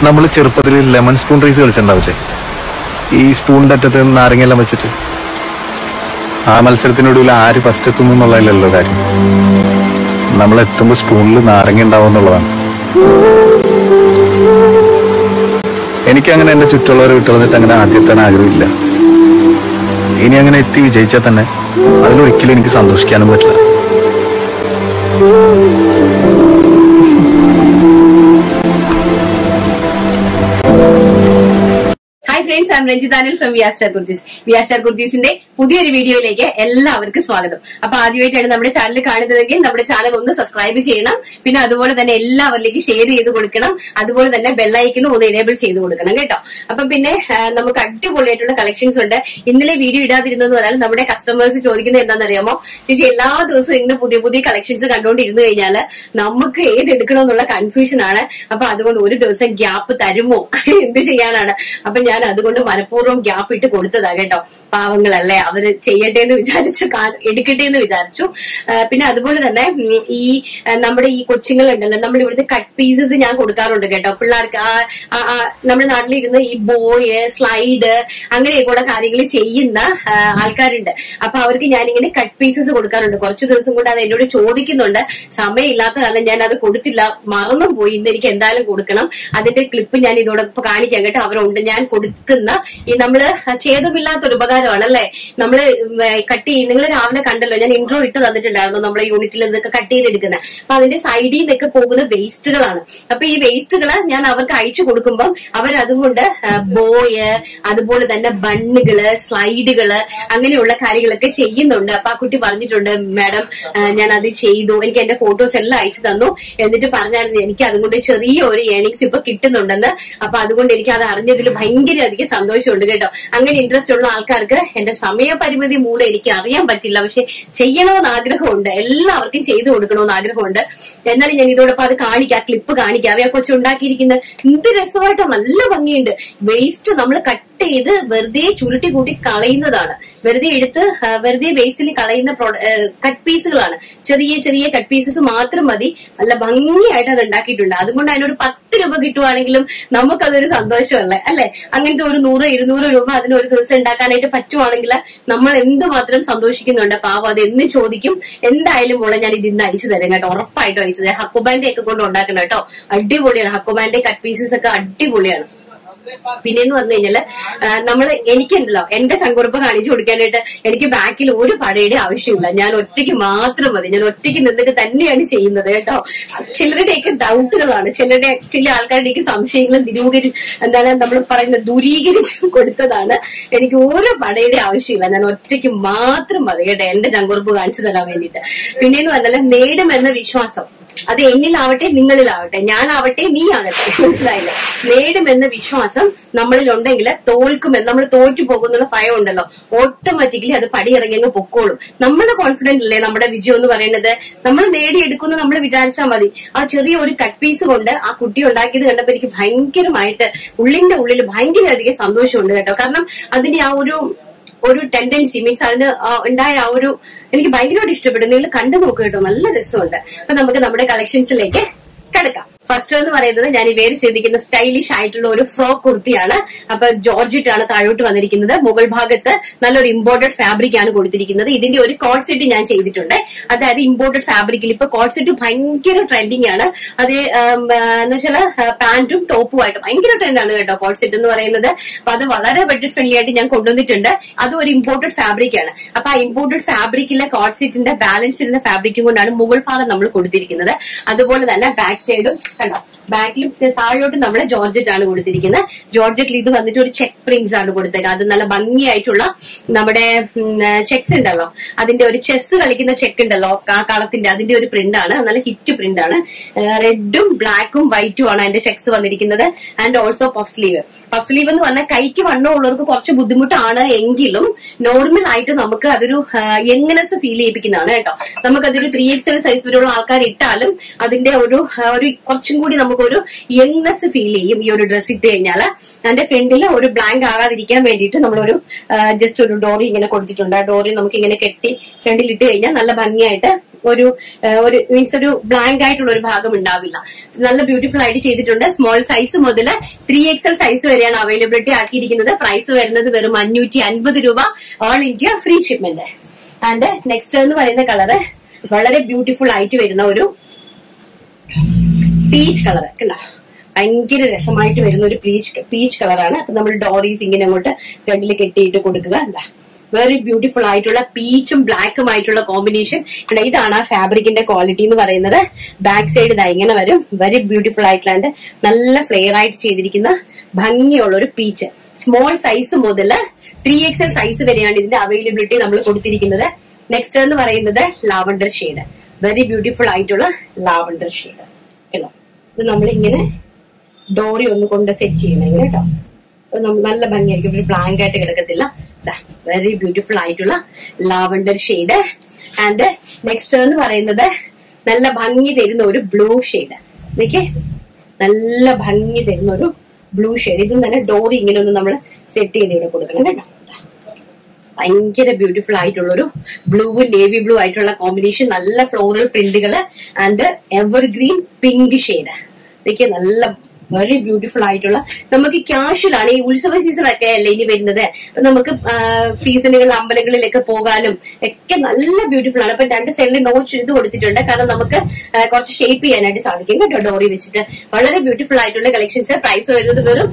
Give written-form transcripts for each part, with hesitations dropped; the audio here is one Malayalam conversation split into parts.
നമ്മൾ ചെറുപ്പത്തിൽ ലെമൺ സ്പൂൺ റേസ് കളിച്ചിട്ടുണ്ടാവില്ലേ? ഈ സ്പൂണിന്റെ അറ്റത്ത് നാരങ്ങയെല്ലാം വെച്ചിട്ട്. ആ മത്സരത്തിനൊടുവിൽ ആര് ഫസ്റ്റ് എത്തുന്നു എന്നുള്ളതല്ലോ കാര്യം. നമ്മൾ എത്തുമ്പോ സ്പൂണിൽ നാരങ്ങ ഉണ്ടാവും എന്നുള്ളതാണ്. എനിക്കങ്ങനെ എന്റെ ചുറ്റുള്ളവരെ വിട്ടുവന്നിട്ട് അങ്ങനെ ആദ്യത്തെ ആഗ്രഹമില്ല. ഇനി അങ്ങനെ എത്തി വിജയിച്ചാൽ തന്നെ അതിലൊരിക്കലും എനിക്ക് സന്തോഷിക്കാനും പറ്റില്ല. Hi friends, I'm Ranjith Anil from V R Star Kurtis. V R Star കുർത്തീസിന്റെ പുതിയൊരു വീഡിയോയിലേക്ക് എല്ലാവർക്കും സ്വാഗതം. അപ്പൊ ആദ്യമായിട്ടാണ് നമ്മുടെ ചാനൽ കാണുന്നതെങ്കിൽ നമ്മുടെ ചാനൽ ഒന്ന് സബ്സ്ക്രൈബ് ചെയ്യണം. പിന്നെ അതുപോലെ തന്നെ എല്ലാവരിലേക്കും ഷെയർ ചെയ്ത് കൊടുക്കണം. അതുപോലെ തന്നെ ബെല്ലൈക്കനും ഒന്ന് എനേബിൾ ചെയ്ത് കൊടുക്കണം കേട്ടോ. അപ്പൊ പിന്നെ നമുക്ക് അടിപൊളിയായിട്ടുള്ള കളക്ഷൻസ് ഉണ്ട്. ഇന്നലെ വീഡിയോ ഇടാതിരുന്നെന്ന് പറഞ്ഞാൽ നമ്മുടെ കസ്റ്റമേഴ്സ് ചോദിക്കുന്നത് എന്താണെന്നറിയാമോ? ചേച്ചി എല്ലാ ദിവസവും ഇങ്ങനെ പുതിയ പുതിയ കളക്ഷൻസ് കണ്ടുകൊണ്ടിരുന്നു കഴിഞ്ഞാല് നമുക്ക് ഏതെടുക്കണം എന്നുള്ള കൺഫ്യൂഷൻ ആണ്. അപ്പൊ അതുകൊണ്ട് ഒരു ദിവസം ഗ്യാപ്പ് തരുമോ? എന്ത് ചെയ്യാനാണ്? അപ്പൊ ഞാൻ അതുകൊണ്ട് മനഃപൂർവ്വം ഗ്യാപ്പ് ഇട്ട് കൊടുത്തതാ കേട്ടോ. പാവങ്ങളല്ലേ, അവര് ചെയ്യട്ടെ എന്ന് വിചാരിച്ചു, എടുക്കട്ടെ എന്ന് വിചാരിച്ചു. പിന്നെ അതുപോലെ തന്നെ ഈ നമ്മുടെ ഈ കൊച്ചുങ്ങളുണ്ടല്ലോ, നമ്മൾ ഇവിടുത്തെ കട്ട് പീസസ് ഞാൻ കൊടുക്കാറുണ്ട് കേട്ടോ പിള്ളേർക്ക്. നമ്മുടെ നാട്ടിലിരുന്ന് ഈ ബോയ് സ്ലൈഡ് അങ്ങനെയൊക്കെയുള്ള കാര്യങ്ങൾ ചെയ്യുന്ന ആൾക്കാരുണ്ട്. അപ്പൊ അവർക്ക് ഞാനിങ്ങനെ കട്ട് പീസസ് കൊടുക്കാറുണ്ട്. കുറച്ചു ദിവസം കൊണ്ട് അത് എന്നോട് ചോദിക്കുന്നുണ്ട്. സമയമില്ലാത്ത കാരണം ഞാൻ അത് കൊടുത്തില്ല, മറന്നും പോയി. ഇന്ന് എനിക്ക് എന്തായാലും കൊടുക്കണം. അതിന്റെ ക്ലിപ്പ് ഞാൻ ഇതോടൊപ്പം കാണിക്കാം കേട്ടോ. അവരുണ്ട് ഞാൻ കൊടുക്കുന്ന ഈ നമ്മള് ഛേദമില്ലാത്തൊരു ഉപകാരമാണ് അല്ലെ. നമ്മള് കട്ട് ചെയ്ത് നിങ്ങൾ രാവിലെ കണ്ടല്ലോ, ഞാൻ ഇൻട്രോ ഇട്ട് തന്നിട്ടുണ്ടായിരുന്നു നമ്മുടെ യൂണിറ്റിൽ ഇതൊക്കെ കട്ട് ചെയ്തെടുക്കുന്നത്. അപ്പൊ അതിന്റെ സൈഡിൽ നിന്നൊക്കെ പോകുന്ന വേസ്റ്റുകളാണ്. അപ്പൊ ഈ വേസ്റ്റുകള് ഞാൻ അവർക്ക് അയച്ചു കൊടുക്കുമ്പോൾ അവരതും കൊണ്ട് ബോയ്, അതുപോലെ തന്നെ ബണ്ണുകള്, സ്ലൈഡുകള്, അങ്ങനെയുള്ള കാര്യങ്ങളൊക്കെ ചെയ്യുന്നുണ്ട്. അപ്പൊ ആ കുട്ടി പറഞ്ഞിട്ടുണ്ട്, മാഡം ഞാൻ അത് ചെയ്തു, എനിക്ക് എന്റെ ഫോട്ടോസ് എല്ലാം അയച്ചു തന്നു. എന്നിട്ട് പറഞ്ഞായിരുന്നു എനിക്ക് അതുകൊണ്ട് ചെറിയ ഒരു ഏണിങ്സ് ഇപ്പൊ കിട്ടുന്നുണ്ടെന്ന്. അപ്പൊ അതുകൊണ്ട് എനിക്ക് അത് അറിഞ്ഞതിൽ ഭയങ്കര അധികം സന്തോഷമുണ്ട് കേട്ടോ. അങ്ങനെ ഇൻട്രസ്റ്റ് ഉള്ള ആൾക്കാർക്ക് എന്റെ സമയപരിമിതി മൂലം എനിക്ക് അറിയാൻ പറ്റില്ല, പക്ഷെ ചെയ്യണമെന്ന് ആഗ്രഹമുണ്ട്. എല്ലാവർക്കും ചെയ്തു കൊടുക്കണമെന്ന് ആഗ്രഹമുണ്ട്. എന്നാലും ഞാൻ ഇതോടൊപ്പം അത് കാണിക്കാം, ക്ലിപ്പ് കാണിക്കാം. അവയെ കൊച്ചുണ്ടാക്കിയിരിക്കുന്നത് എന്ത് രസമായിട്ടോ, നല്ല ഭംഗിയുണ്ട്. വേസ്റ്റ് നമ്മൾ കട്ട് ചെയ്ത് വെറുതെ ചുരുട്ടി കൂട്ടി കളയുന്നതാണ്. വെറുതെ എടുത്ത് വെറുതെ വേസ്റ്റിൽ കളയുന്ന കട്ട് പീസുകളാണ്. ചെറിയ ചെറിയ കട്ട് പീസസ് മാത്രം മതി. നല്ല ഭംഗിയായിട്ട് അത് ഉണ്ടാക്കിയിട്ടുണ്ട്. അതുകൊണ്ട് അതിനൊരു 10 രൂപ കിട്ടുവാണെങ്കിലും നമുക്കതൊരു സന്തോഷമല്ലേ അല്ലെ. അങ്ങനത്തെ ഒരു 100-200 രൂപ അതിനൊരു ദിവസം ഉണ്ടാക്കാനായിട്ട് പറ്റുവാണെങ്കിൽ നമ്മൾ എന്തുമാത്രം സന്തോഷിക്കുന്നുണ്ട്. പാവം അത് എന്ന് ചോദിക്കും. എന്തായാലും മോളെ ഞാൻ ഇതിന്ന് അയച്ചു തരാം കേട്ടോ, ഉറപ്പായിട്ടും അയച്ചു തരാം. ഹക്കുബാന്റെ ഒക്കെ കൊണ്ട് ഉണ്ടാക്കണം കേട്ടോ, അടിപൊളിയാണ്. ഹക്കുബാന്റെ കട്ട് പീസസ് ഒക്കെ അടിപൊളിയാണ്. പിന്നെന്ന് പറഞ്ഞു കഴിഞ്ഞാല് എനിക്കുണ്ടല്ലോ എന്റെ ശങ്കുറപ്പ് കാണിച്ചു കൊടുക്കാനായിട്ട് എനിക്ക് ബാക്കിൽ ഒരു പടയുടെ ആവശ്യമില്ല. ഞാൻ ഒറ്റയ്ക്ക് മാത്രം മതി. ഞാൻ ഒറ്റയ്ക്ക് നിന്നിട്ട് തന്നെയാണ് ചെയ്യുന്നത് കേട്ടോ. ചിലരുടെയൊക്കെ ഡൗട്ടുകളാണ്, ചില ആൾക്കാരുടെയൊക്കെ സംശയങ്ങൾ നമ്മൾ പറയുന്നത് ദൂരീകരിച്ച് കൊടുത്തതാണ്. എനിക്ക് ഓരോ പടയുടെ ആവശ്യമില്ല. ഞാൻ ഒറ്റയ്ക്ക് മാത്രം മതി കേട്ടോ എന്റെ ശങ്കുറപ്പ് കാണിച്ചു തരാൻ വേണ്ടിയിട്ട്. പിന്നെന്ന് പറഞ്ഞാൽ നേടുമെന്ന വിശ്വാസം, അത് എന്നിലാവട്ടെ നിങ്ങളിലാവട്ടെ, ഞാനാവട്ടെ നീ ആകട്ടെ, മനസ്സിലായില്ലേ? നേടുമെന്ന വിശ്വാസം നമ്മളിൽ ഉണ്ടെങ്കിൽ തോൽക്കുമെന്ന്, നമ്മൾ തോറ്റു പോകുന്നുള്ള ഭയം ഉണ്ടല്ലോ, ഓട്ടോമാറ്റിക്കലി അത് പടിയിറങ്ങി അങ്ങ് പൊക്കോളും. നമ്മുടെ കോൺഫിഡന്റ് അല്ലേ നമ്മുടെ വിജയം എന്ന് പറയുന്നത്. നമ്മൾ നേടിയെടുക്കുന്നു നമ്മൾ വിചാരിച്ചാൽ മതി. ആ ചെറിയ ഒരു കട്ട് പീസ് കൊണ്ട് ആ കുട്ടി ഉണ്ടാക്കിയത് കണ്ടപ്പോ എനിക്ക് ഭയങ്കരമായിട്ട് ഉള്ളിന്റെ ഉള്ളിൽ ഭയങ്കര അധികം സന്തോഷമുണ്ട് കേട്ടോ. കാരണം അതിന്റെ ആ ഒരു ടെൻഡൻസി മീൻസ് അതിന് ഉണ്ടായ ആ ഒരു എനിക്ക് ഭയങ്കരമായിട്ട് ഇഷ്ടപ്പെട്ടു. നിങ്ങൾ കണ്ടു നോക്കുക കേട്ടോ, നല്ല രസമുണ്ട്. അപ്പൊ നമുക്ക് നമ്മുടെ കളക്ഷൻസിലേക്ക് കിടക്കാം. ഫസ്റ്റ് എന്ന് പറയുന്നത് ഞാൻ ഈ വേര് ചെയ്തിരിക്കുന്ന സ്റ്റൈലിഷ് ആയിട്ടുള്ള ഒരു ഫ്രോക്ക് കുർത്തിയാണ്. അപ്പൊ ജോർജറ്റ് ആണ് താഴോട്ട് വന്നിരിക്കുന്നത്. മുകൾ ഭാഗത്ത് നല്ലൊരു ഇമ്പോർട്ടഡ് ഫാബ്രിക് ആണ് കൊടുത്തിരിക്കുന്നത്. ഇതിന്റെ ഒരു കോഡ് സെറ്റ് ഞാൻ ചെയ്തിട്ടുണ്ട്. അതായത് ഇമ്പോർട്ടഡ് ഫാബ്രിക്കിൽ ഇപ്പൊ കോഡ് സെറ്റ് ഭയങ്കര ട്രെൻഡിങ് ആണ്. അത് എന്ന് വെച്ചാൽ പാന്റും ടോപ്പുമായിട്ട് ഭയങ്കര ട്രെൻഡാണ് കേട്ടോ കോഡ് സെറ്റ് എന്ന് പറയുന്നത്. അപ്പൊ അത് വളരെ ബഡ്ജറ്റ് ഫ്രണ്ട്ലി ആയിട്ട് ഞാൻ കൊണ്ടുവന്നിട്ടുണ്ട്. അതും ഒരു ഇമ്പോർട്ടഡ് ഫാബ്രിക് ആണ്. അപ്പൊ ആ ഇമ്പോർട്ടഡ് ഫാബ്രിക്കിലെ കോഡ് സെറ്റിന്റെ ബാലൻസ് ചെയ്യുന്ന ഫാബ്രിക്കും കൊണ്ടാണ് മുകൾ ഭാഗം നമ്മൾ കൊടുത്തിരിക്കുന്നത്. അതുപോലെ തന്നെ ബാക്ക് സൈഡും കണ്ടോ, ബാക്കിൽ താഴോട്ട് നമ്മുടെ ജോർജറ്റ് ആണ് കൊടുത്തിരിക്കുന്നത്. ജോർജറ്റിൽ ഇത് വന്നിട്ട് ഒരു ചെക്ക് പ്രിന്റ്സ് ആണ് കൊടുത്തത്. അത് നല്ല ഭംഗിയായിട്ടുള്ള നമ്മുടെ ചെക്സ് ഉണ്ടല്ലോ, അതിന്റെ ഒരു ചെസ് കളിക്കുന്ന ചെക്ക് ഉണ്ടല്ലോ ആ കളത്തിന്റെ, അതിന്റെ ഒരു പ്രിന്റ് ആണ്. നല്ല ഹിറ്റ് പ്രിന്റ് ആണ്. റെഡും ബ്ലാക്കും വൈറ്റും ആണ് അതിന്റെ ചെക്സ് വന്നിരിക്കുന്നത്. And also puff sleeve. Puff sleeve എന്ന് പറഞ്ഞാൽ കൈക്ക് വണ്ണം ഉള്ളവർക്ക് കുറച്ച് ബുദ്ധിമുട്ടാണ് എങ്കിലും നോർമൽ ആയിട്ട് നമുക്ക് അതൊരു യങ്നെസ് ഫീൽ ചെയ്യിപ്പിക്കുന്നതാണ് കേട്ടോ. നമുക്കതൊരു 3XL സൈസ് വരെയുള്ള ആൾക്കാർ ഇട്ടാലും അതിന്റെ ഒരു കുറച്ചും കൂടി നമുക്കൊരു യങ്നെസ് ഫീൽ ചെയ്യും ഈ ഒരു ഡ്രസ് ഇട്ട് കഴിഞ്ഞാൽ. അതിന്റെ ഫ്രണ്ടിൽ ഒരു ബ്ലാങ്ക് ആകാതിരിക്കാൻ വേണ്ടിയിട്ട് നമ്മളൊരു ജസ്റ്റ് ഒരു ഡോറി ഇങ്ങനെ കൊടുത്തിട്ടുണ്ട്. ആ ഡോറി നമുക്ക് ഇങ്ങനെ കെട്ടി ഫ്രണ്ടിൽ ഇട്ട് കഴിഞ്ഞാൽ നല്ല ഭംഗിയായിട്ട് ഒരു മീൻസ് ഒരു ബ്ലാങ്ക് ആയിട്ടുള്ള ഒരു ഭാഗം ഉണ്ടാവില്ല. നല്ല ബ്യൂട്ടിഫുൾ ആയിട്ട് ചെയ്തിട്ടുണ്ട്. സ്മോൾ സൈസ് മുതൽ 3XL സൈസ് വരെയാണ് അവൈലബിലിറ്റി ആക്കിയിരിക്കുന്നത്. പ്രൈസ് വരുന്നത് വെറും 550 രൂപ, all India free shipment. And next എന്ന് പറയുന്ന കളറ് വളരെ ബ്യൂട്ടിഫുൾ ആയിട്ട് വരുന്ന ഒരു പീച്ച് കളർ കണ്ടോ, ഭയങ്കര രസമായിട്ട് വരുന്ന ഒരു പീച്ച് കളറാണ്. അപ്പൊ നമ്മൾ ഡോറീസ് ഇങ്ങനെ അങ്ങോട്ട് ഫ്രണ്ടിൽ കെട്ടിയിട്ട് കൊടുക്കുക. എന്താ വെരി ബ്യൂട്ടിഫുൾ ആയിട്ടുള്ള പീച്ചും ബ്ലാക്കും ആയിട്ടുള്ള കോമ്പിനേഷൻ. ഇതാണ് ആ ഫാബ്രിക്കിന്റെ ക്വാളിറ്റി എന്ന് പറയുന്നത്. ബാക്ക് സൈഡ് ഇതാ ഇങ്ങനെ വരും. വെരി ബ്യൂട്ടിഫുൾ ആയിട്ടുള്ള നല്ല ഫ്ലെയർ ആയിട്ട് ചെയ്തിരിക്കുന്ന ഭംഗിയുള്ള ഒരു പീച്ച്. സ്മോൾ സൈസ് മുതൽ 3XL സൈസ് വരെയാണ് ഇതിന്റെ അവൈലബിലിറ്റി നമ്മൾ കൊടുത്തിരിക്കുന്നത്. നെക്സ്റ്റ് എന്ന് പറയുന്നത് ലാവണ്ടർ ഷെയ്ഡ്. വെരി ബ്യൂട്ടിഫുൾ ആയിട്ടുള്ള ലാവണ്ടർ ഷെയ്ഡ് കേട്ടോ. ഇത് നമ്മളിങ്ങനെ ഡോറി ഒന്ന് കൊണ്ട് സെറ്റ് ചെയ്യണം ഇങ്ങനെ കേട്ടോ. നല്ല ഭംഗിയായിരിക്കും, ഒരു ബ്ലാങ്ക് ആയിട്ട് കിടക്കത്തില്ല. വെരി ബ്യൂട്ടിഫുൾ ആയിട്ടുള്ള ലാവണ്ടർ ഷെയ്ഡ്. ആൻഡ് നെക്സ്റ്റ് എന്ന് പറയുന്നത് നല്ല ഭംഗി തരുന്ന ഒരു ബ്ലൂ ഷെയ്ഡ്. ഓക്കെ, നല്ല ഭംഗി തരുന്ന ഒരു ബ്ലൂ ഷെയ്ഡ്. ഇതും തന്നെ ഡോറി ഇങ്ങനെ ഒന്ന് നമ്മൾ സെറ്റ് ചെയ്ത് ഇവിടെ കൊടുക്കണം കേട്ടോ. ഭയങ്കര ബ്യൂട്ടിഫുൾ ആയിട്ടുള്ള ഒരു ബ്ലൂവും നേവി ബ്ലൂ ആയിട്ടുള്ള കോമ്പിനേഷൻ. നല്ല ഫ്ലോറൽ പ്രിന്റുകള് ആൻഡ് എവർഗ്രീൻ പിങ്ക് ഷെയ്ഡ്. ഇതൊക്കെ നല്ല വെരി ബ്യൂട്ടിഫുൾ ആയിട്ടുള്ള, നമുക്ക് ക്യാഷ്വലാണ്. ഈ ഉത്സവ സീസൺ ഒക്കെ അല്ലേ ഇനി വരുന്നത്. നമുക്ക് സീസണുകളിൽ അമ്പലങ്ങളിലൊക്കെ പോകാനും ഒക്കെ നല്ല ബ്യൂട്ടിഫുൾ ആണ്. അപ്പൊ രണ്ട് സൈഡിൽ നോച്ച് ഇത് കൊടുത്തിട്ടുണ്ട്, കാരണം നമുക്ക് കുറച്ച് ഷേപ്പ് ചെയ്യാനായിട്ട് സാധിക്കും കേട്ടോ ഡോറി വെച്ചിട്ട്. വളരെ ബ്യൂട്ടിഫുൾ ആയിട്ടുള്ള കളക്ഷൻസ്. പ്രൈസ് വരുന്നത് വെറും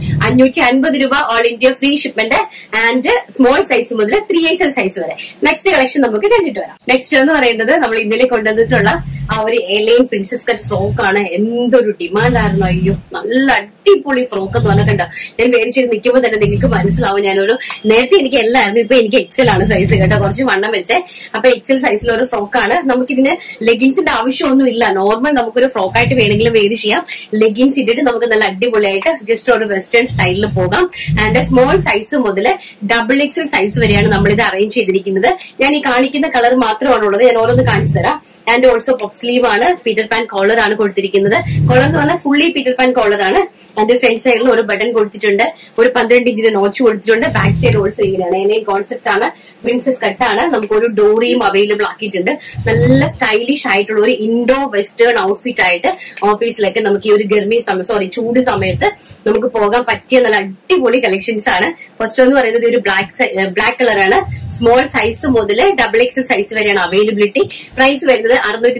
550 രൂപ, all India free shipment. And small size മുതൽ 3XL സൈസ് വരെ. നെക്സ്റ്റ് കളക്ഷൻ നമുക്ക് കണ്ടിട്ട് വരാം. നെക്സ്റ്റ് എന്ന് പറയുന്നത് നമ്മൾ ഇന്നലെ കൊണ്ടുവന്നിട്ടുള്ള ആ ഒരു എലൈൻ പ്രിൻസസ് കട്ട് ഫ്രോക്ക് ആണ്. എന്തൊരു ഡിമാൻഡ് ആയിരുന്നു. അയ്യോ, നല്ല അടിപൊളി ഫ്രോക്ക് എന്ന് പറഞ്ഞാൽ കണ്ടോ. ഞാൻ മേടിച്ചിട്ട് നിൽക്കുമ്പോൾ തന്നെ നിങ്ങൾക്ക് മനസ്സിലാവും. ഞാനൊരു നേരത്തെ എനിക്ക് എല്ലായിരുന്നു, ഇപ്പൊ എനിക്ക് XL ആണ് സൈസ് കേട്ടോ. കുറച്ച് വണ്ണം വെച്ചേ. അപ്പൊ XL സൈസിലൊരു ഫ്രോക്കാണ്. നമുക്കിതിന് ലെഗിൻസിന്റെ ആവശ്യമൊന്നും ഇല്ല. നോർമൽ നമുക്കൊരു ഫ്രോക്കായിട്ട് വേണമെങ്കിലും വേദി ചെയ്യാം. ലെഗിൻസ് ഇട്ടിട്ട് നമുക്ക് നല്ല അടിപൊളിയായിട്ട് ജസ്റ്റ് ഒരു വെസ്റ്റേൺ സ്റ്റൈലിൽ പോകാം. ആൻഡ് സ്മോൾ സൈസ് മുതൽ XXL സൈസ് വരെയാണ് നമ്മൾ ഇത് അറേഞ്ച് ചെയ്തിരിക്കുന്നത്. ഞാൻ ഈ കാണിക്കുന്ന കളർ മാത്രമാണ് ഉള്ളത്. ഞാൻ ഓരോന്ന് കാണിച്ചു തരാം. ആൻഡ് ഓൾസോ പഫ് സ്ലീവ് ആണ്. പീറ്റർ പാൻ കോളർ ആണ് കൊടുത്തിരിക്കുന്നത്. കോളർ എന്ന് പറഞ്ഞാൽ ഫുള്ളി പീറ്റർ പാൻ കോളർ ആണ്. അതിന്റെ ഫ്രണ്ട് സൈഡിൽ ഒരു ബട്ടൺ കൊടുത്തിട്ടുണ്ട്, ഒരു 12 ഇഞ്ചിന്റെ നോച്ച് കൊടുത്തിട്ടുണ്ട്. ബാക്ക് സൈഡ് ഓൾസോ ഇങ്ങനെയാണ്. എലൈൻ കോൺസെപ്റ്റ് ആണ്, പ്രിൻസസ് കട്ടാണ്. നമുക്കൊരു ഡോറിയും അവൈലബിൾ ആക്കിയിട്ടുണ്ട്. നല്ല സ്റ്റൈലിഷ് ആയിട്ടുള്ള ഒരു ഇൻഡോ വെസ്റ്റേൺ ഔട്ട്ഫിറ്റ് ആയിട്ട് ഓഫീസിലൊക്കെ നമുക്ക് ഈ ഒരു ചൂട് സമയത്ത് നമുക്ക് പോകാൻ പറ്റിയ നല്ല അടിപൊളി കളക്ഷൻസ് ആണ്. ഫസ്റ്റ് എന്ന് പറയുന്നത് ഒരു ബ്ലാക്ക് കളറാണ്. സ്മോൾ സൈസ് മുതൽ XXL സൈസ് വരെയാണ് അവൈലബിലിറ്റി. പ്രൈസ് വരുന്നത്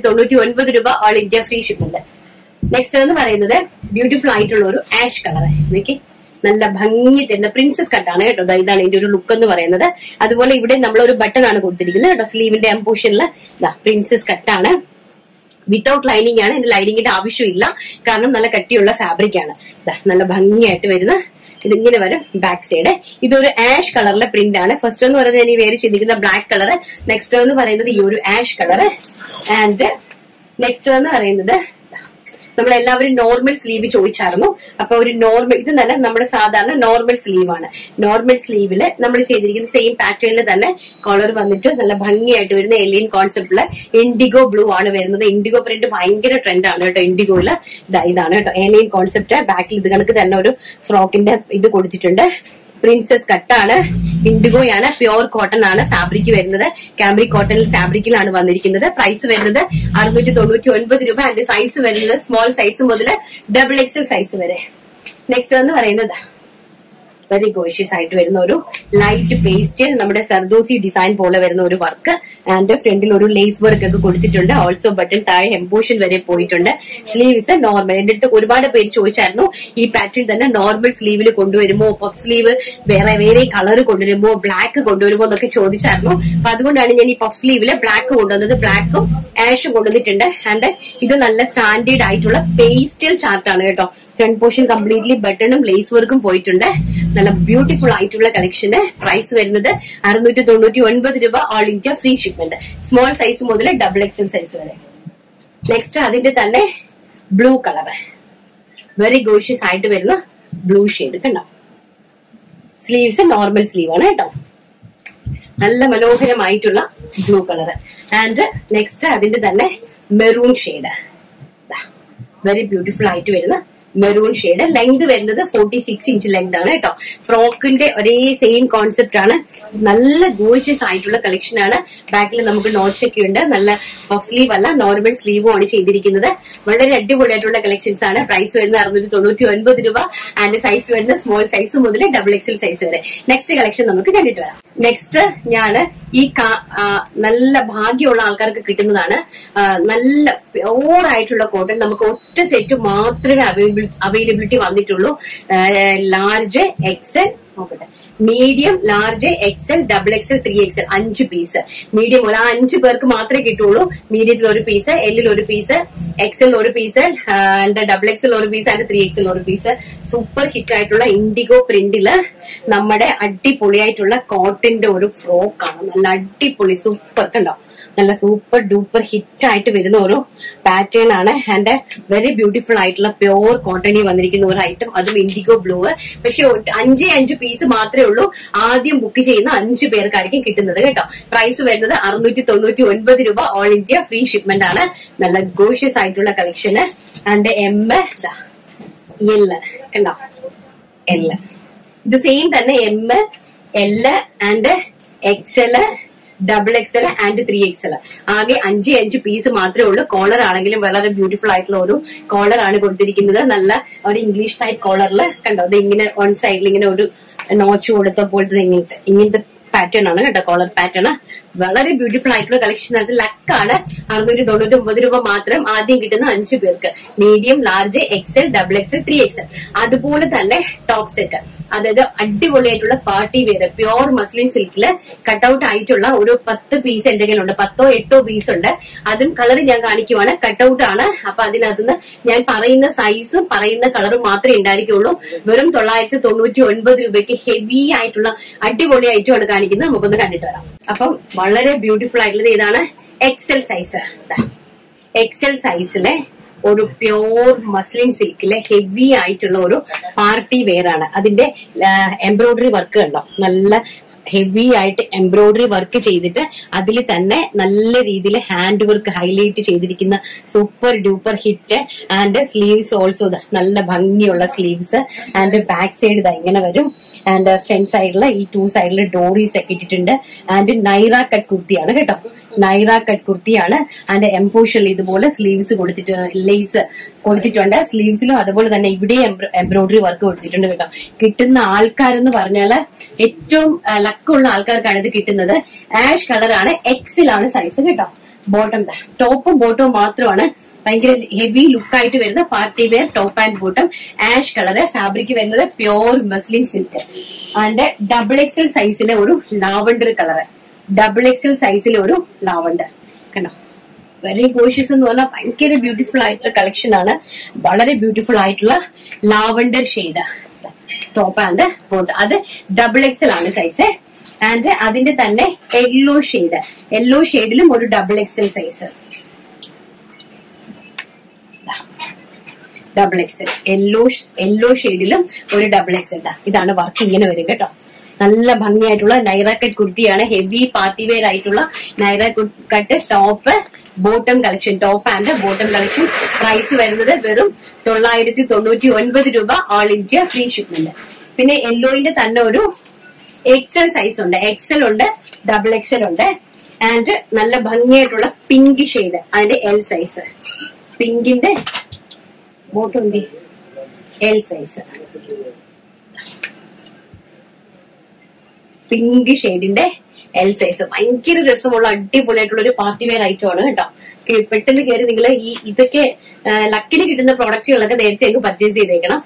699 രൂപ, all India free shipment. Next എന്ന് പറയുന്നത് ബ്യൂട്ടിഫുൾ ആയിട്ടുള്ള ഒരു ആഷ് കളർ. എനിക്ക് നല്ല ഭംഗി തരുന്ന പ്രിൻസസ് കട്ടാണ് കേട്ടോ. ഇതാണ് ഇതിന്റെ ഒരു ലുക്ക് എന്ന് പറയുന്നത്. അതുപോലെ ഇവിടെ നമ്മൾ ഒരു ബട്ടൺ ആണ് കൊടുത്തിരിക്കുന്നത് കേട്ടോ. സ്ലീവിന്റെ എംപോഷനിൽ പ്രിൻസസ് കട്ടാണ്. വിത്തൗട്ട് ലൈനിങ് ആണ്. ഇതിന്റെ ലൈനിങ്ങിന്റെ ആവശ്യമില്ല, കാരണം നല്ല കട്ടിയുള്ള ഫാബ്രിക് ആണ്. നല്ല ഭംഗിയായിട്ട് വരുന്ന ഇതിങ്ങനെ വരും ബാക്ക് സൈഡ്. ഇതൊരു ആഷ് കളറിലെ പ്രിന്റ് ആണ്. ഫസ്റ്റ് എന്ന് പറയുന്നത് ഞാൻ ഈ വേറെ ചെയ്തിരിക്കുന്ന ബ്ലാക്ക് കളർ. നെക്സ്റ്റ് എന്ന് പറയുന്നത് ഈ ഒരു ആഷ് കളർ. ആൻഡ് നെക്സ്റ്റ് എന്ന് പറയുന്നത് നമ്മളെല്ലാവരും നോർമൽ സ്ലീവ് ചോദിച്ചായിരുന്നു. അപ്പൊ ഒരു നോർമൽ, ഇത് നല്ല നമ്മുടെ സാധാരണ നോർമൽ സ്ലീവ് ആണ്. നോർമൽ സ്ലീവില് നമ്മൾ ചെയ്തിരിക്കുന്ന സെയിം പാറ്റേണിൽ തന്നെ കോളർ വന്നിട്ട് നല്ല ഭംഗിയായിട്ട് വരുന്ന എലൈൻ കോൺസെപ്റ്റില് ഇൻഡിഗോ ബ്ലൂ ആണ് വരുന്നത്. ഇൻഡിഗോ പ്രിന്റ് ഭയങ്കര ട്രെൻഡ് ആണ് കേട്ടോ ഇൻഡിഗോയില്. ഇതാണ് കേട്ടോ എലൈൻ കോൺസെപ്റ്റ്. ബാക്കിൽ ഇത് കണക്ക് തന്നെ ഒരു ഫ്രോക്കിന്റെ ഇത് കൊടുത്തിട്ടുണ്ട്. പ്രിൻസസ് കട്ടാണ്, ഇൻഡിഗോയാണ്, പ്യോർ കോട്ടൺ ആണ് ഫാബ്രിക് വരുന്നത്. കാംബ്രിക് കോട്ടൺ ഫാബ്രിക്കിലാണ് വന്നിരിക്കുന്നത്. പ്രൈസ് വരുന്നത് 699 രൂപ. അതിന്റെ സൈസ് വരുന്നത് സ്മോൾ സൈസ് മുതൽ XXL സൈസ് വരെ. നെക്സ്റ്റ് എന്ന് പറയുന്നത് വെരി ഗോഷ്യസ് ആയിട്ട് വരുന്ന ഒരു ലൈറ്റ് പേസ്റ്റ്, നമ്മുടെ സർദോസി ഡിസൈൻ പോലെ വരുന്ന ഒരു വർക്ക്. ആൻഡ് ഫ്രണ്ടിൽ ഒരു ലേസ് വർക്ക് ഒക്കെ കൊടുത്തിട്ടുണ്ട്. ഓൾസോ ബട്ടൺ താഴെ എംപോഷൻ വരെ പോയിട്ടുണ്ട്. Sleeve is normal. എന്റെ അടുത്ത് ഒരുപാട് പേര് ചോദിച്ചായിരുന്നു ഈ പാറ്റേൺ തന്നെ നോർമൽ സ്ലീവിൽ കൊണ്ടുവരുമോ, പഫ് സ്ലീവ് വേറെ കളർ കൊണ്ടുവരുമോ, ബ്ലാക്ക് കൊണ്ടുവരുമോ എന്നൊക്കെ ചോദിച്ചായിരുന്നു. അപ്പൊ അതുകൊണ്ടാണ് ഞാൻ ഈ പഫ് സ്ലീവില് ബ്ലാക്ക് കൊണ്ടുവന്നത്. ബ്ലാക്കും ആഷും കൊണ്ടുവന്നിട്ടുണ്ട്. ആൻഡ് ഇത് നല്ല സ്റ്റാൻഡേർഡ് ആയിട്ടുള്ള പേസ്റ്റൽ ചാർട്ടാണ് കേട്ടോ. ഫ്രണ്ട് പോർഷൻ കംപ്ലീറ്റ്ലി ബട്ടണും ലേസ് വർക്കും പോയിട്ടുണ്ട്. നല്ല ബ്യൂട്ടിഫുൾ ആയിട്ടുള്ള കളക്ഷന്. പ്രൈസ് വരുന്നത് 699 രൂപ, all India free shipment. Small size മുതൽ XXL സൈസ് വരെ. നെക്സ്റ്റ് അതിന്റെ തന്നെ ബ്ലൂ കളർ, വെരി ഗോഷ്യസ് ആയിട്ട് വരുന്ന ബ്ലൂ ഷെയ്ഡ് കണ്ടോ. സ്ലീവ്സ് നോർമൽ സ്ലീവ് ആണ് കേട്ടോ. നല്ല മനോഹരമായിട്ടുള്ള ബ്ലൂ കളർ. ആൻഡ് നെക്സ്റ്റ് അതിന്റെ തന്നെ മെറൂൺ ഷെയ്ഡ്, വെരി ബ്യൂട്ടിഫുൾ ആയിട്ട് വരുന്ന മെറൂൺ ഷെയ്ഡ്. ലെങ്ത് വരുന്നത് 46 ഇഞ്ച് ലെങ്ത് ആണ് കേട്ടോ. ഫ്രോക്കിന്റെ ഒരേ സെയിം കോൺസെപ്റ്റ് ആണ്. നല്ല ഗോർജിയസ് ആയിട്ടുള്ള കളക്ഷൻ ആണ്. ബാക്കിൽ നമുക്ക് നോട്ട്സ് ഒക്കെ ഉണ്ട്. നല്ല പഫ് സ്ലീവ് അല്ല, നോർമൽ സ്ലീവും ആണ് ചെയ്തിരിക്കുന്നത്. വളരെ അടിപൊളിയായിട്ടുള്ള കളക്ഷൻസ് ആണ്. പ്രൈസ് വരുന്നത് 699 രൂപ. ആൻഡ് സൈസ് വരുന്നത് സ്മോൾ സൈസ് മുതൽ XXL സൈസ് വരെ. നെക്സ്റ്റ് കളക്ഷൻ നമുക്ക് കണ്ടിട്ട് വരാം. നെക്സ്റ്റ് ഞാന് ഈ നല്ല ഭാഗ്യമുള്ള ആൾക്കാർക്ക് കിട്ടുന്നതാണ്. നല്ല പ്യോർ ആയിട്ടുള്ള കോട്ടൺ. നമുക്ക് ഒറ്റ സെറ്റ് മാത്രമേ അവൈലബിലിറ്റി വന്നിട്ടുള്ളൂ. ലാർജ്, XL, നോക്കട്ടെ, medium, large, XL, XXL, 3XL 5 piece. Medium ഒരു 5 പേർക്ക് മാത്രമേ കിട്ടുള്ളൂ. മീഡിയത്തിൽ ഒരു പീസ്, എല്ലിൽ ഒരു പീസ്, XL ഒരു പീസ്, XXL ഒരു പീസ്, 3XL ഒരു പീസ്. സൂപ്പർ ഹിറ്റ് ആയിട്ടുള്ള ഇൻഡിഗോ പ്രിന്റില് നമ്മുടെ അടിപൊളിയായിട്ടുള്ള കോട്ടന്റെ ഒരു ഫ്രോക്കാണ്. നല്ല അടിപൊളി സൂപ്പർ കണ്ടോ, നല്ല സൂപ്പർ ഡൂപ്പർ ഹിറ്റ് ആയിട്ട് വരുന്ന ഒരു പാറ്റേൺ ആണ്. ആൻഡ് വെരി ബ്യൂട്ടിഫുൾ ആയിട്ടുള്ള പ്യോർ കോട്ടണിൽ വന്നിരിക്കുന്ന ഒരു ഐറ്റം, അതും ഇൻഡിഗോ ബ്ലൂ. പക്ഷെ 5 പീസ് മാത്രമേ ഉള്ളൂ. ആദ്യം ബുക്ക് ചെയ്യുന്ന 5 പേർക്കായിരിക്കും കിട്ടുന്നത് കേട്ടോ. പ്രൈസ് വരുന്നത് 699 രൂപ. ഓൾ ഇന്ത്യ ഫ്രീ ഷിപ്മെന്റ് ആണ്. നല്ല ഗോഷ്യസ് ആയിട്ടുള്ള കളക്ഷന്. ആൻഡ് M, L കണ്ടോ, L ഇത് സെയിം തന്നെ. M, L and XL, XXL and 3XL. ആകെ 5 പീസ് മാത്രമേ ഉള്ളൂ. കോളർ ആണെങ്കിലും വളരെ ബ്യൂട്ടിഫുൾ ആയിട്ടുള്ള ഒരു കോളർ ആണ് കൊടുത്തിരിക്കുന്നത്. നല്ല ഒരു ഇംഗ്ലീഷ് ടൈപ്പ് കോളറിൽ കണ്ടോ, അത് ഇങ്ങനെ വൺ സൈഡിൽ ഇങ്ങനെ ഒരു നോച്ച് കൊടുത്ത പോലത്തെ ഇങ്ങനത്തെ പാറ്റേൺ ആണ് കേട്ടോ, കോളർ പാറ്റേൺ. വളരെ ബ്യൂട്ടിഫുൾ ആയിട്ടുള്ള കളക്ഷൻ. അത് ലക്കാണ്. 699 രൂപ മാത്രം ആദ്യം കിട്ടുന്ന 5 പേർക്ക്. Medium, large, XL, XXL, 3XL. അതുപോലെ തന്നെ ടോപ്പ് സെറ്റ്, അതായത് അടിപൊളിയായിട്ടുള്ള പാർട്ടി വെയർ പ്യോർ മസ്ലിൻ സിൽക്കില് കട്ടൌട്ട് ആയിട്ടുള്ള ഒരു 10 പീസ് എന്തെങ്കിലും ഉണ്ട്. 10-8 പീസ് ഉണ്ട്. അതും കളർ ഞാൻ കാണിക്കുവാണ്. കട്ടൌട്ട് ആണ്. അപ്പൊ അതിനകത്തുനിന്ന് ഞാൻ പറയുന്ന സൈസും പറയുന്ന കളറും മാത്രമേ ഉണ്ടായിരിക്കുള്ളൂ. വെറും 999 രൂപയ്ക്ക് ഹെവി ആയിട്ടുള്ള അടിപൊളി ഐറ്റം ആണ് കാണിക്കുന്നത്. നമുക്കൊന്ന് കണ്ടിട്ട് വരാം. അപ്പം വളരെ ബ്യൂട്ടിഫുൾ ആയിട്ടുള്ളത് ഇതാണ്. XL size. XL സൈസിലെ ഒരു പ്യോർ മസ്ലിൻ സിൽക്കിലെ ഹെവി ആയിട്ടുള്ള ഒരു പാർട്ടി വെയർ ആണ്. അതിന്റെ എംബ്രോയിഡറി വർക്ക് കണ്ടോ, നല്ല ഹെവി ആയിട്ട് എംബ്രോയിഡറി വർക്ക് ചെയ്തിട്ട് അതിൽ തന്നെ നല്ല രീതിയിൽ ഹാൻഡ് വർക്ക് ഹൈലൈറ്റ് ചെയ്തിരിക്കുന്ന super duper hit. And sleeves also നല്ല ഭംഗിയുള്ള സ്ലീവ്സ്. ആൻഡ് ബാക്ക് സൈഡ് ഇതാ ഇങ്ങനെ വരും. ആൻഡ് ഫ്രണ്ട് സൈഡില് ഈ 2 സൈഡില് ഡോറീസ് ഒക്കെ ഇട്ടിട്ടുണ്ട്. ആൻഡ് നൈറ കട്ട് കുർത്തിയാണ് കേട്ടോ, നൈറ കട്ട് കുർത്തിയാണ്. ആൻഡ് എംപോഷൽ ഇതുപോലെ സ്ലീവ്സ് കൊടുത്തിട്ട് ലേസ് കൊടുത്തിട്ടുണ്ട്. സ്ലീവ്സിലും അതുപോലെ തന്നെ ഇവിടെ എംബ്രോയിഡറി വർക്ക് കൊടുത്തിട്ടുണ്ട് കേട്ടോ. കിട്ടുന്ന ആൾക്കാരെന്ന് പറഞ്ഞാല് ഏറ്റവും ലക്കുള്ള ആൾക്കാർക്കാണ് ഇത് കിട്ടുന്നത്. ആഷ് കളറാണ്. XL ആണ് സൈസ് കേട്ടോ. ബോട്ടം, ടോപ്പും ബോട്ടവും മാത്രമാണ് ഭയങ്കര ഹെവി ലുക്കായിട്ട് വരുന്ന party wear top and bottom. Ash colour. Fabric വരുന്നത് pure muslin silk. And XXL സൈസിലെ ഒരു ലാവണ്ടർ കളറ്. XXL സൈസിലെ ഒരു ലാവണ്ടർ കണ്ടോ. വെരി ഗോഷ്യസ് എന്ന് പറഞ്ഞാൽ ഭയങ്കര ബ്യൂട്ടിഫുൾ ആയിട്ടുള്ള കളക്ഷൻ ആണ്. വളരെ ബ്യൂട്ടിഫുൾ ആയിട്ടുള്ള lavender shade top and bottom. അത് XXL ആണ് സൈസ്. ആൻഡ് അതിന്റെ തന്നെ യെല്ലോ ഷെയ്ഡ്, യെല്ലോ ഷെയ്ഡിലും ഒരു XXL സൈസ്. XXL യെല്ലോ ഷെയ്ഡിലും ഒരു XXL. ഇതാണ് വർക്ക് ഇങ്ങനെ വരും കേട്ടോ. നല്ല ഭംഗിയായിട്ടുള്ള നൈറ കട്ട് കുർത്തിയാണ്. ഹെവി പാർട്ടി വെയർ ആയിട്ടുള്ള Naira cut top bottom collection, top and bottom collection. Price വരുന്നത് വെറും 999 രൂപ. All India free shipment. പിന്നെ യെല്ലോയിന്റെ തന്നെ ഒരു XL സൈസ് ഉണ്ട്. XL ഉണ്ട്, XXL ഉണ്ട്. ആൻഡ് നല്ല ഭംഗിയായിട്ടുള്ള പിങ്ക് ഷെയ്ഡ്, അതിന്റെ L സൈസ്. പിങ്കിന്റെ ബോട്ടം L സൈസ്. പിങ്ക് ഷെയ്ഡിന്റെ L സൈസ്. ഭയങ്കര രസമുള്ള അടിപൊളിയായിട്ടുള്ള ഒരു പാർട്ടി വെയർ ഐറ്റം ആണ് കേട്ടോ. പെട്ടെന്ന് കയറി നിങ്ങൾ ഇതൊക്കെ ലക്കിന് കിട്ടുന്ന പ്രോഡക്റ്റുകളൊക്കെ നേരത്തെ അങ്ങ് പർച്ചേസ് ചെയ്തേക്കണം.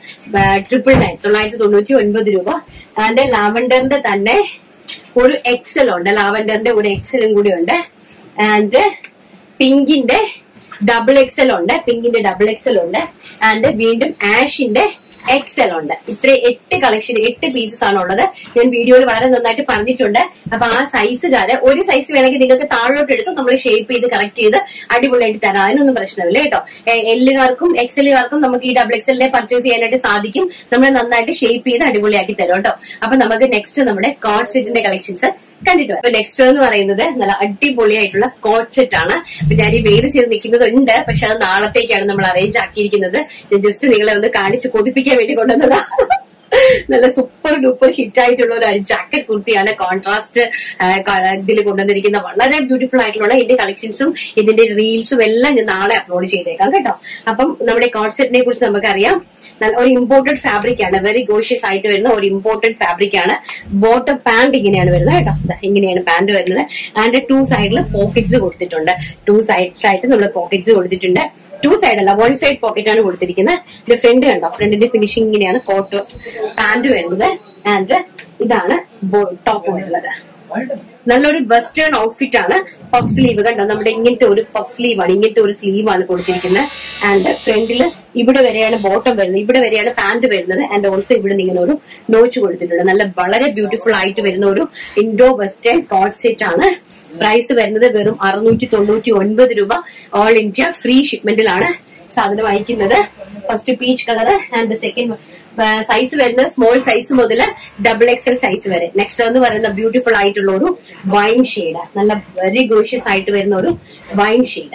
999 രൂപ. ആൻഡ് ലാവൻഡറിന്റെ തന്നെ ഒരു XL ഉണ്ട്. ലാവൻഡറിന്റെ ഒരു XL കൂടി ഉണ്ട്. ആൻഡ് പിങ്കിന്റെ XXL ഉണ്ട്. പിങ്കിന്റെ XXL ഉണ്ട്. ആൻഡ് വീണ്ടും ആഷിന്റെ XL ഉണ്ട്. ഇത്ര 8 കളക്ഷൻ, 8 പീസസ് ആണ് ഉള്ളത്. ഞാൻ വീഡിയോയിൽ വളരെ നന്നായിട്ട് പറഞ്ഞിട്ടുണ്ട്. അപ്പൊ ആ സൈസുകാര് ഒരു സൈസ് വേണമെങ്കിൽ നിങ്ങൾക്ക് താഴോട്ട് എടുത്ത് നമ്മൾ ഷേപ്പ് ചെയ്ത് കറക്റ്റ് ചെയ്ത് അടിപൊളിയായിട്ട് തരാം. അതിനൊന്നും പ്രശ്നമില്ല കേട്ടോ. എല്ലുകാർക്കും XLകാർക്കും നമുക്ക് ഈ XXL പർച്ചേസ് ചെയ്യാനായിട്ട് സാധിക്കും. നമ്മൾ നന്നായിട്ട് ഷേപ്പ് ചെയ്ത് അടിപൊളിയാക്കി തരും കേട്ടോ. അപ്പൊ നമുക്ക് നെക്സ്റ്റ് നമ്മുടെ കോഡ് സെറ്റിന്റെ കളക്ഷൻസ് കണ്ടിട്ട് വരാം. നെക്സ്റ്റ് എന്ന് പറയുന്നത് നല്ല അടിപൊളിയായിട്ടുള്ള കോട്ട് സെറ്റ് ആണ്. ഞാൻ ഈ വെയിൽ ചെയ്ത് നിൽക്കുന്നതുണ്ട്, പക്ഷെ അത് നാളത്തേക്കാണ് നമ്മൾ അറേഞ്ച് ആക്കിയിരിക്കുന്നത്. ജസ്റ്റ് നിങ്ങളെ ഒന്ന് കാണിച്ച് കൊതിപ്പിക്കാൻ വേണ്ടി കൊണ്ടുവന്നതാ. നല്ല സൂപ്പർ ഡൂപ്പർ ഹിറ്റ് ആയിട്ടുള്ള ഒരു ജാക്കറ്റ് കുർത്തിയാണ്. കോൺട്രാസ്റ്റ് ഇതിൽ കൊണ്ടുവന്നിരിക്കുന്ന വളരെ ബ്യൂട്ടിഫുൾ ആയിട്ടുള്ള ഇതിന്റെ കളക്ഷൻസും ഇതിന്റെ റീൽസും എല്ലാം ഞാൻ നാളെ അപ്ലോഡ് ചെയ്തേക്കാം കേട്ടോ. അപ്പം നമ്മുടെ കോട്ട് സെറ്റിനെ കുറിച്ച് നമുക്കറിയാം. നല്ല ഒരു ഇമ്പോർട്ടഡ് ഫാബ്രിക് ആണ്, വെരി ഗോഷ്യസ് ആയിട്ട് വരുന്ന ഒരു ഇമ്പോർട്ടഡ് ഫാബ്രിക് ആണ്. ബോട്ടം പാന്റ് ഇങ്ങനെയാണ് വരുന്നത് കേട്ടോ. ഇങ്ങനെയാണ് പാന്റ് വരുന്നത്. ആൻഡ് 2 സൈഡിൽ പോക്കറ്റ്സ് കൊടുത്തിട്ടുണ്ട്. 2 സൈഡ്സ് ആയിട്ട് നമ്മൾ പോക്കറ്റ്സ് കൊടുത്തിട്ടുണ്ട്. 2 സൈഡ് അല്ല, 1 സൈഡ് പോക്കറ്റ് ആണ് കൊടുത്തിരിക്കുന്നത്. ഇത് ഫ്രണ്ട് കണ്ടോ, ഫ്രണ്ടിന്റെ ഫിനിഷിംഗ് ഇങ്ങനെയാണ് കോട്ട് പാന്റ് വരുന്നത്. ആൻഡ് ഇതാണ് ടോപ്പ് വരുന്നത്. നല്ലൊരു വെസ്റ്റേൺ ഔട്ട്ഫിറ്റ് ആണ്. പഫ് സ്ലീവ് കണ്ടോ, നമ്മുടെ ഇങ്ങനത്തെ ഒരു പഫ് സ്ലീവ് ആണ്, ഇങ്ങനത്തെ ഒരു സ്ലീവ് ആണ് കൊടുത്തിരിക്കുന്നത്. ആൻഡ് ഫ്രണ്ടില് ഇവിടെ വരെയാണ് ബോട്ടം വരുന്നത്, ഇവിടെ വരെയാണ് പാന്റ് വരുന്നത്. ആൻഡ് ഓൾസോ ഇവിടെ ഇങ്ങനെ ഒരു നോച്ച് കൊടുത്തിട്ടുണ്ട്. നല്ല വളരെ ബ്യൂട്ടിഫുൾ ആയിട്ട് വരുന്ന ഒരു ഇൻഡോ വെസ്റ്റേൺ കോട്ട് സെറ്റ് ആണ്. പ്രൈസ് വരുന്നത് വെറും 699 രൂപ. ഓൾ ഇന്ത്യ ഫ്രീ ഷിപ്മെന്റിലാണ് സാധനം അയക്കുന്നത്. First peach colour and second size വരുന്നത് സ്മോൾ സൈസ് മുതൽ XXL സൈസ് വരെ. നെക്സ്റ്റ് എന്ന് പറയുന്ന ബ്യൂട്ടിഫുൾ ആയിട്ടുള്ള ഒരു വൈൻ ഷെയ്ഡ്, നല്ല വെരി ഗോഷ്യസ് ആയിട്ട് വരുന്ന ഒരു വൈൻ ഷെയ്ഡ്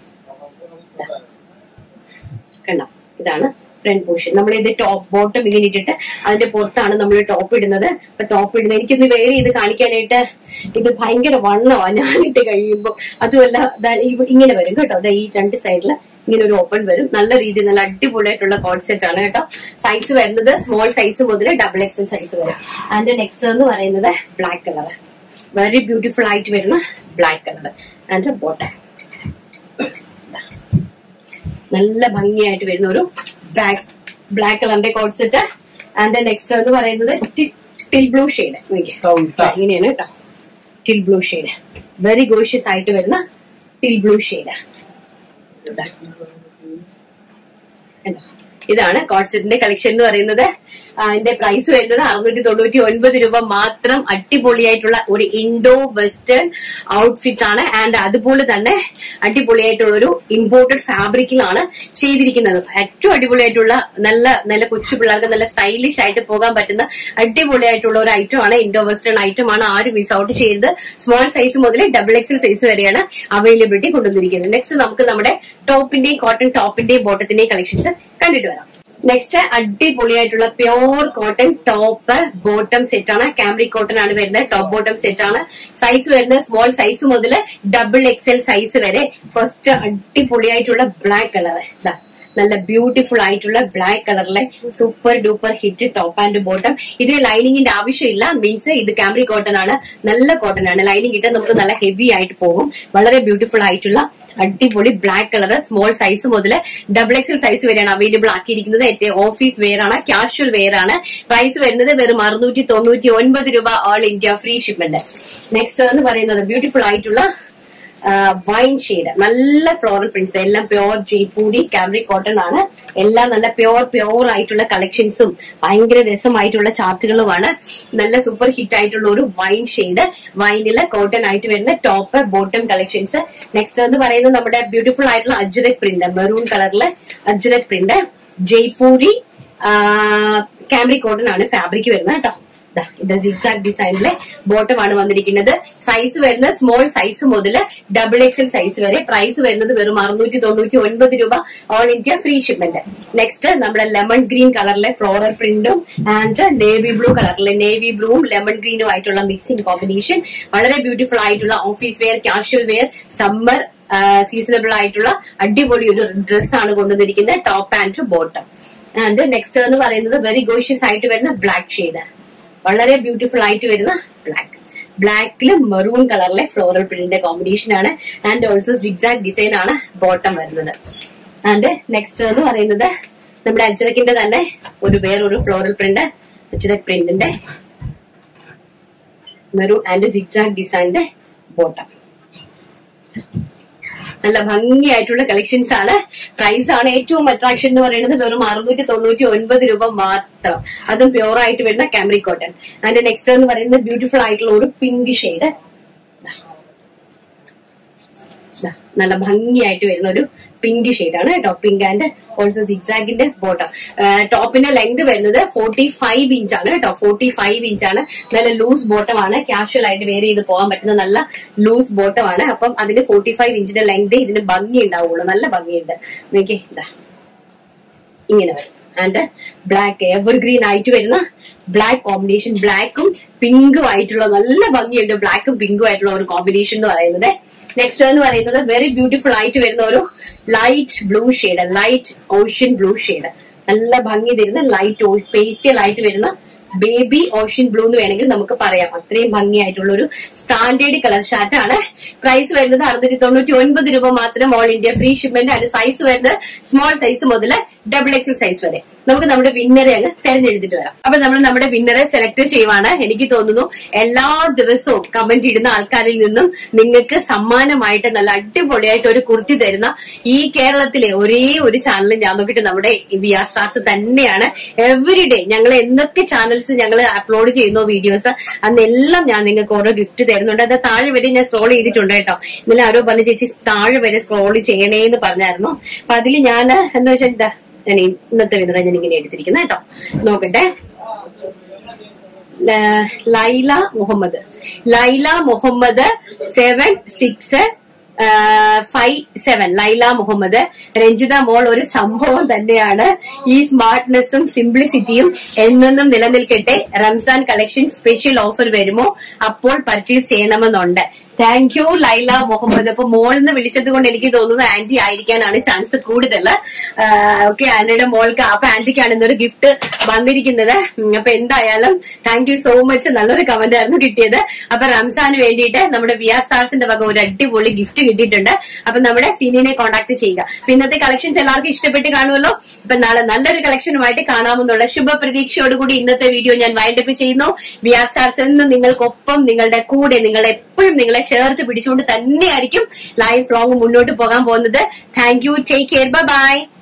കണ്ടോ. ഇതാണ് ഫ്രണ്ട് പോർഷൻ. നമ്മൾ ഇത് ടോപ്പ് ബോട്ടം ഇങ്ങനെ ഇട്ടിട്ട് അതിന്റെ പുറത്താണ് നമ്മൾ ടോപ്പ് ഇടുന്നത്. അപ്പൊ ടോപ്പ് ഇടുന്നത് എനിക്കൊന്ന് വേറെ ചെയ്ത് കാണിക്കാനായിട്ട് ഇത് ഭയങ്കര വണ്ണമാണ് ഞാനിട്ട് കഴിയുമ്പോൾ. അതുമല്ല ഇങ്ങനെ വരും കേട്ടോ. ഈ 2 സൈഡില് ഇങ്ങനെ ഒരു ഓപ്പൺ വരും. നല്ല രീതിയിൽ നല്ല അടിപൊളിയായിട്ടുള്ള കോട്ട് സെറ്റ് ആണ് കേട്ടോ. സൈസ് വരുന്നത് സ്മോൾ സൈസ് മുതൽ XXL സൈസ് വരെ. ആൻഡ് നെക്സ്റ്റ് എന്ന് പറയുന്നത് ബ്ലാക്ക് കളർ, വെരി ബ്യൂട്ടിഫുൾ ആയിട്ട് വരുന്ന ബ്ലാക്ക് കളർ. ആൻഡ് ബോട്ടം നല്ല ഭംഗിയായിട്ട് വരുന്ന ഒരു ബ്ലാക്ക് കളറിന്റെ കോട്ട് സെറ്റ്. ആൻഡ് നെക്സ്റ്റ് എന്ന് പറയുന്നത് ടിൽ ബ്ലൂ ഷെയ്ഡ്. ഇങ്ങനെയാണ് കേട്ടോ, teal blue shade, very gorgeous ആയിട്ട് വരുന്ന ടിൽ ബ്ലൂ ഷെയ്ഡ്. ഇതാണ് കോട്ട് സെറ്റിന്റെ കളക്ഷൻ എന്ന് പറയുന്നത്. അതിന്റെ പ്രൈസ് വരുന്നത് 699 രൂപ മാത്രം. അടിപൊളിയായിട്ടുള്ള ഒരു ഇൻഡോ വെസ്റ്റേൺ ഔട്ട്ഫിറ്റ് ആണ്. ആൻഡ് അതുപോലെ തന്നെ അടിപൊളിയായിട്ടുള്ള ഒരു ഇമ്പോർട്ടഡ് ഫാബ്രിക്കിലാണ് ചെയ്തിരിക്കുന്നത്. ഏറ്റവും അടിപൊളിയായിട്ടുള്ള നല്ല നല്ല കൊച്ചു പിള്ളേർക്ക് നല്ല സ്റ്റൈലിഷ് ആയിട്ട് പോകാൻ പറ്റുന്ന അടിപൊളിയായിട്ടുള്ള ഒരു ഐറ്റം ആണ്. ഇൻഡോ വെസ്റ്റേൺ ഐറ്റം ആണ്. ആരും മിസ് ഔട്ട് ചെയ്ത് സ്മോൾ സൈസ് മുതൽ XXL സൈസ് വരെയാണ് അവൈലബിലിറ്റി കൊണ്ടുവന്നിരിക്കുന്നത്. നെക്സ്റ്റ് നമുക്ക് നമ്മുടെ ടോപ്പിന്റെയും കോട്ടൺ ടോപ്പിന്റെയും ബോട്ടത്തിന്റെയും കളക്ഷൻസ് കണ്ടിട്ട് വരാം. നെക്സ്റ്റ് അടിപൊളിയായിട്ടുള്ള pure cotton top bottom set ആണ്. കാംബ്രിക് കോട്ടൺ ആണ് വരുന്നത്. ടോപ്പ് ബോട്ടം സെറ്റ് ആണ്. സൈസ് വരുന്നത് സ്മോൾ സൈസ് മുതൽ XXL സൈസ് വരെ. ഫസ്റ്റ് അടിപൊളിയായിട്ടുള്ള ബ്ലാക്ക് കളർ, നല്ല ബ്യൂട്ടിഫുൾ ആയിട്ടുള്ള ബ്ലാക്ക് കളറിലെ super duper hit top and bottom. ഇതിന് ലൈനിങ്ങിന്റെ ആവശ്യമില്ല. മീൻസ് ഇത് കാംബ്രിക് കോട്ടൺ ആണ്, നല്ല കോട്ടൺ ആണ്. ലൈനിങ് ഇട്ടാൽ നമുക്ക് നല്ല ഹെവി ആയിട്ട് പോകും. വളരെ ബ്യൂട്ടിഫുൾ ആയിട്ടുള്ള അടിപൊളി ബ്ലാക്ക് കളർ. സ്മോൾ സൈസ് മുതൽ XXL സൈസ് വരെയാണ് അവൈലബിൾ ആക്കിയിരിക്കുന്നത്. ഓഫീസ് വെയർ ആണ്, കാഷ്വൽ വെയർ ആണ്. പ്രൈസ് വരുന്നത് വെറും 699 രൂപ. All India free shipment. Next എന്ന് പറയുന്നത് ബ്യൂട്ടിഫുൾ ആയിട്ടുള്ള വൈൻ ഷെയ്ഡ്, നല്ല ഫ്ലോറൽ പ്രിന്റ്സ്, എല്ലാം പ്യോർ ജയ്പൂരി കാംബ്രിക് കോട്ടൺ ആണ്. എല്ലാം നല്ല പ്യോർ ആയിട്ടുള്ള കളക്ഷൻസും ഭയങ്കര രസമായിട്ടുള്ള ചാർട്ടുകളുമാണ്. നല്ല സൂപ്പർ ഹിറ്റ് ആയിട്ടുള്ള ഒരു വൈൻ ഷെയ്ഡ്, വൈനില് കോട്ടൺ ആയിട്ട് വരുന്ന ടോപ്പ് ബോട്ടം കളക്ഷൻസ്. നെക്സ്റ്റ് എന്ന് പറയുന്നത് നമ്മുടെ ബ്യൂട്ടിഫുൾ ആയിട്ടുള്ള അജ്രക് പ്രിന്റ്, മെറൂൺ കളറിലെ ajrak print, Jaipuri cambric cotton ആണ് ഫാബ്രിക് വരുന്നത് കേട്ടോ. ഇത് സിഗ്സാഗ് ഡിസൈനിലെ ബോട്ടം ആണ് വന്നിരിക്കുന്നത്. സൈസ് വരുന്നത് സ്മോൾ സൈസ് മുതൽ XXL സൈസ് വരെ. പ്രൈസ് വരുന്നത് വെറും 699 രൂപ. All India free shipment. Next നമ്മുടെ ലെമൺ ഗ്രീൻ കളറിലെ ഫ്ലോറൽ പ്രിന്റും ആൻഡ് നേവി ബ്ലൂ കളറിലെ നേവി ബ്ലൂവും ലെമൺ ഗ്രീനും ആയിട്ടുള്ള മിക്സിംഗ് കോമ്പിനേഷൻ. വളരെ ബ്യൂട്ടിഫുൾ ആയിട്ടുള്ള office wear, casual wear, summer seasonable ആയിട്ടുള്ള അടിപൊളി ഒരു ഡ്രസ്സാണ് കൊണ്ടുവന്നിരിക്കുന്നത്. Top and bottom. And next എന്ന് പറയുന്നത് വെരി ഗോഷ്യസ് ആയിട്ട് വരുന്ന ബ്ലാക്ക് ഷെയ്ഡ്, വളരെ ബ്യൂട്ടിഫുൾ ആയിട്ട് വരുന്ന ബ്ലാക്കില് മെറൂൺ കളറിലെ ഫ്ലോറൽ പ്രിന്റിന്റെ കോമ്പിനേഷൻ ആണ്. ആൻഡ് ഓൾസോ സിഗ്സാഗ് ഡിസൈൻ ആണ് ബോട്ടം വരുന്നത്. ആൻഡ് നെക്സ്റ്റ് എന്ന് പറയുന്നത് നമ്മുടെ അജ്രക്കിന്റെ തന്നെ വേറൊരു ഫ്ലോറൽ പ്രിന്റ്, അജ്രക് പ്രിന്റിന്റെ മെറൂൺ ആൻഡ് സിഗ്സാഗ് ഡിസൈനിന്റെ ബോട്ടം. നല്ല ഭംഗിയായിട്ടുള്ള കളക്ഷൻസ് ആണ്. പ്രൈസ് ആണ് ഏറ്റവും അട്രാക്ഷൻ എന്ന് പറയുന്നത് വെറും 699 രൂപ മാത്രം. അതും പ്യോർ ആയിട്ട് വരുന്ന കാംബ്രിക് കോട്ടൺ. അതിന്റെ നെക്സ്റ്റ് എന്ന് പറയുന്നത് ബ്യൂട്ടിഫുൾ ആയിട്ടുള്ള ഒരു പിങ്ക് ഷെയ്ഡ്, നല്ല ഭംഗിയായിട്ട് വരുന്ന ഒരു പിങ്ക് ഷെയ്ഡാണ് കേട്ടോ. പിങ്ക് ആൻഡ് ഓൾസോ സിഗ്സാഗിന്റെ ബോട്ടം. ടോപ്പിന്റെ ലെങ്ത് വരുന്നത് 45 ഇഞ്ചാണ് കേട്ടോ. 45 ഇഞ്ചാണ്. നല്ല ലൂസ് ബോട്ടം ആണ്. കാഷ്വൽ ആയിട്ട് വെയർ ചെയ്ത് പോകാൻ പറ്റുന്ന നല്ല ലൂസ് ബോട്ടം ആണ്. അപ്പം അതിന് 45 ഇഞ്ചിന്റെ ലെങ്ത് ഇതിന് ഭംഗി ഉണ്ടാവുള്ളൂ. നല്ല ഭംഗിയുണ്ട്. നോക്കിയേ, ഇതാ ഇങ്ങനെ വരും. ആൻഡ് ബ്ലാക്ക് എവർഗ്രീൻ ആയിട്ട് വരുന്ന ബ്ലാക്ക് കോമ്പിനേഷൻ, ബ്ലാക്കും പിങ്കും ആയിട്ടുള്ള നല്ല ഭംഗിയുണ്ട്. ബ്ലാക്കും പിങ്കും ആയിട്ടുള്ള ഒരു കോമ്പിനേഷൻ എന്ന് പറയുന്നത്. നെക്സ്റ്റ് എന്ന് പറയുന്നത് വെരി ബ്യൂട്ടിഫുൾ ആയിട്ട് വരുന്ന ഒരു light blue shade, light ocean blue shade. നല്ല ഭംഗി തരുന്ന ലൈറ്റ് പേസ്റ്റൽ ആയിട്ട് വരുന്ന ബേബി ഓഷ്യൻ ബ്ലൂ എന്ന് വേണമെങ്കിൽ നമുക്ക് പറയാം. അത്രയും ഭംഗിയായിട്ടുള്ള ഒരു സ്റ്റാൻഡേർഡ് കളർ ഷാർട്ടാണ്. പ്രൈസ് വരുന്നത് 699 രൂപ മാത്രം. All India free shipment. അതിന്റെ സൈസ് വരുന്നത് സ്മോൾ സൈസ് മുതൽ XXL സൈസ് വരെ. നമുക്ക് നമ്മുടെ വിന്നറെ അങ്ങ് തെരഞ്ഞെടുത്തിട്ട് വരാം. അപ്പൊ നമ്മൾ നമ്മുടെ വിന്നറെ സെലക്ട് ചെയ്യുവാണ്. എനിക്ക് തോന്നുന്നു എല്ലാ ദിവസവും കമന്റ് ഇടുന്ന ആൾക്കാരിൽ നിന്നും നിങ്ങൾക്ക് സമ്മാനമായിട്ട് നല്ല അടിപൊളിയായിട്ട് ഒരു കുർത്തി തരുന്ന ഈ കേരളത്തിലെ ഒരേ ഒരു ചാനൽ ഞാൻ നോക്കിയിട്ട് നമ്മുടെ VR സ്റ്റാർസ് തന്നെയാണ്. എവറിഡേ ഞങ്ങൾ എന്തൊക്കെ ചാനൽസ് ഞങ്ങൾ അപ്ലോഡ് ചെയ്യുന്നു വീഡിയോസ്, അന്നെല്ലാം ഞാൻ നിങ്ങൾക്ക് ഓരോ ഗിഫ്റ്റ് തരുന്നുണ്ട്. അത് താഴെ വരെ ഞാൻ സ്ക്രോൾ ചെയ്തിട്ടുണ്ട് കേട്ടോ. ഇന്നലെ ആരോ പറഞ്ഞ ചേച്ചി താഴെ വരെ സ്ക്രോൾ ചെയ്യണേന്ന് പറഞ്ഞായിരുന്നു. അപ്പൊ അതിൽ ഞാൻ എന്താ വെച്ചാൽ ഇതാ ഞാൻ ഇന്നത്തെ വിധം ഞാൻ ഇങ്ങനെ എടുത്തിരിക്കുന്നത് കേട്ടോ. നോക്കട്ടെ. ലൈല മുഹമ്മദ് 7657 ലൈല മുഹമ്മദ്. രഞ്ജിത മോൾ ഒരു സംഭവം തന്നെയാണ്. ഈ സ്മാർട്ട്നെസ്സും സിംപ്ലിസിറ്റിയും എന്നെന്നും നിലനിൽക്കട്ടെ. റംസാൻ കളക്ഷൻ സ്പെഷ്യൽ ഓഫർ വരുമോ? അപ്പോൾ പർച്ചേസ് ചെയ്യണമെന്നുണ്ട്. Thank you Laila Muhammad. അപ്പൊ മോളിന്ന് വിളിച്ചത് കൊണ്ട് എനിക്ക് തോന്നുന്നു ആന്റി ആയിരിക്കാനാണ് ചാൻസ് കൂടുതൽ. ഓക്കെ, ആന്റിയുടെ മോൾക്ക് അപ്പൊ ആന്റിക്കാണ് ഇന്നൊരു ഗിഫ്റ്റ് വന്നിരിക്കുന്നത്. അപ്പൊ എന്തായാലും താങ്ക് യു സോ മച്ച്. നല്ലൊരു കമന്റ് ആയിരുന്നു കിട്ടിയത്. അപ്പൊ റംസാന് വേണ്ടിയിട്ട് നമ്മുടെ VR സ്റ്റാർസിന്റെ വക ഒരു അടിപൊളി ഗിഫ്റ്റ് കിട്ടിയിട്ടുണ്ട്. അപ്പൊ നമ്മുടെ സീനിനെ കോൺടാക്ട് ചെയ്യുക. അപ്പൊ ഇന്നത്തെ കളക്ഷൻസ് എല്ലാവർക്കും ഇഷ്ടപ്പെട്ട് കാണുമല്ലോ. അപ്പൊ നാളെ നല്ലൊരു കളക്ഷനുമായിട്ട് കാണാമെന്നുള്ള ശുഭപ്രതീക്ഷയോടുകൂടി ഇന്നത്തെ വീഡിയോ ഞാൻ വൈൻഡപ്പ് ചെയ്യുന്നു. VR സ്റ്റാർസ് എന്നും നിങ്ങൾക്കൊപ്പം, നിങ്ങളുടെ കൂടെ, എപ്പോഴും നിങ്ങളെ ചേർത്ത് പിടിച്ചുകൊണ്ട് തന്നെയായിരിക്കും ലൈഫ് ലോങ് മുന്നോട്ട് പോകാൻ പോകുന്നത്. Thank you. Take care. Bye by.